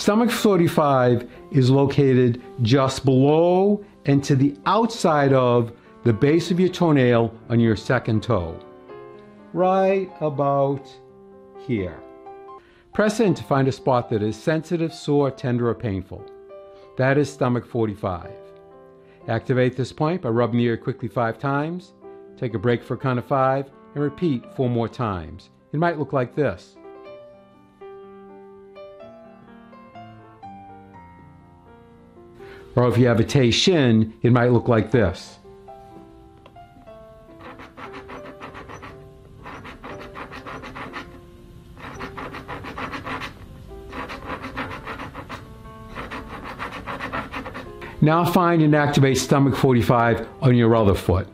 Stomach 45 is located just below and to the outside of the base of your toenail on your second toe. Right about here. Press in to find a spot that is sensitive, sore, tender, or painful. That is stomach 45. Activate this point by rubbing the area quickly 5 times. Take a break for a count of 5 and repeat 4 more times. It might look like this. Or if you have a Tei Shin, it might look like this. Now find and activate stomach 45 on your other foot.